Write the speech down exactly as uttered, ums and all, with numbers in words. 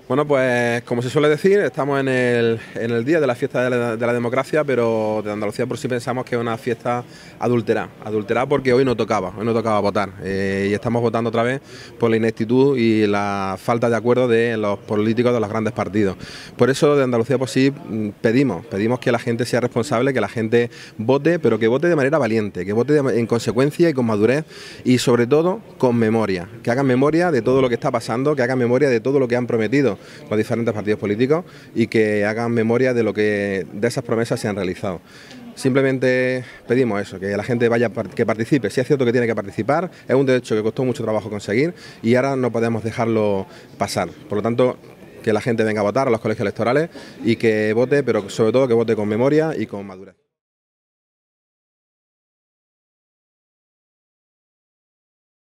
Bueno, pues como se suele decir, estamos en el, en el día de la fiesta de la, de la democracia, pero de Andalucía por sí pensamos que es una fiesta adulterada, adulterada porque hoy no tocaba, hoy no tocaba votar eh, y estamos votando otra vez por la ineptitud y la falta de acuerdo de los políticos de los grandes partidos. Por eso de Andalucía por sí pedimos, pedimos que la gente sea responsable, que la gente vote, pero que vote de manera valiente, que vote de, en consecuencia y con madurez y sobre todo con memoria, que hagan memoria de todo lo que está pasando, que hagan memoria de todo lo que han prometido los diferentes partidos políticos y que hagan memoria de lo que de esas promesas se han realizado. Simplemente pedimos eso, que la gente vaya, que participe. Si es cierto que tiene que participar, es un derecho que costó mucho trabajo conseguir y ahora no podemos dejarlo pasar. Por lo tanto, que la gente venga a votar a los colegios electorales y que vote, pero sobre todo que vote con memoria y con madurez.